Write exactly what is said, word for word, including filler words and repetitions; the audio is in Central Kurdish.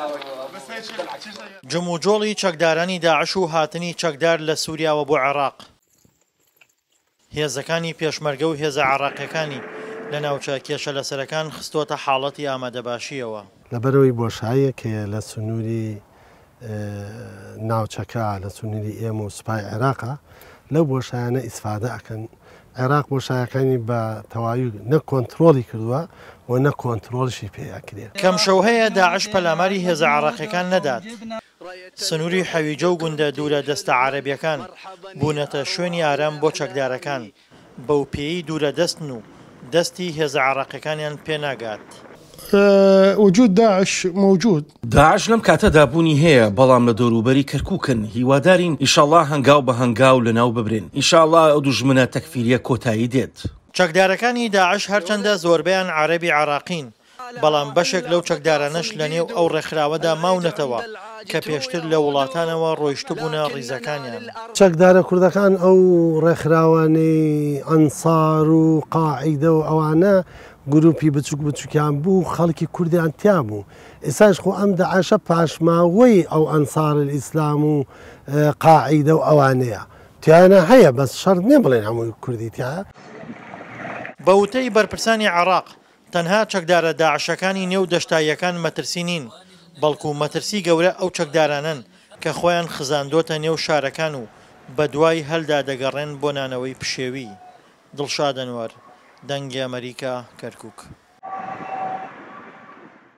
جموجۆڵی چەکدارانی داعش و هاتنی چەکدار لە سووریاوە بۆ عێراق. هێزەکانی پێشمەرگە و هێزە عێراقیەکانی لە ناوچە کێشە لەسەرەکان خستۆتە حاڵەتی ئامادەباشیەوە لەبەرەوەی بۆشاییەک لە سنووری ناوچەکە لە سنووری ئێمە و سوپای عێراقا لەو بۆشایانە ئیسفادە ئەکەن. عێراق بۆشایەکانی بە تەواوی نە کۆنتترۆلی کردووە و نە کۆنتترۆلشی پێیاکرێت. کەم شەو هەیە داعش پەلاماری هێزە عێراقیەکان نەدات. سنووری حەویجە و گوندە دوورە دەستە عەرەبیەکان بوونەتە شوێنی ئارام بۆ چەکدارەکان بەو پێی دوورە دەستن و دەستی هێزە عێراقیەکانیان پێناگات. وجود داعش موجود. داعش لەم کاتەدا بوونی هەیە بەڵام لە دەوروبەری کەرکووکن هیوادارین ئیشەڵڵا هەنگاو بە هەنگاو لەناو ببرێن. ئیشەڵڵا ئەو دوژمنە تەکفیریە کۆتایی دێت. چەکدارەکانی داعش هەرچەندە زۆربیان عەرەبی عێراقین بەڵام بەشێک لەو چەکدارانەش لە نێو ئەو ڕێکخراوەدا ماونەتەوە کە پێشتر لە وڵاتانەوە ڕۆیشتبوونە ڕیزەکانیان. چەکدارە کوردەکان ئەو ڕێکخراوانەی ئەنسار و قاعیدە و ئەوانە گروپی بچووک بچووکیان بوو خەڵکی کوردیان تیا بوو. ئێساش خۆ ئەم داعشە پاشماوەی ئەو ئەنسار ئیسلام و قاعیدە و ئەوانەیە تیانە هەیە بەس شەڕ نێ بڵێن هەمووی کوردی تیا. بە وتەی بەرپرسانی عێراق تەنها چەکدارە داعشەکانی نێو دەشتاییەکان مەترسی نین بەڵکو مەترسی گەورە ئەو چەکدارانن کە خۆیان خزاندۆتە نێو شارەکان و بە دوای هەلدا دەگەڕێن بۆ نانەوەی پشێوی. دڵشاد ئەنوەر، دەنگی ئەمریکا، کەرکووک.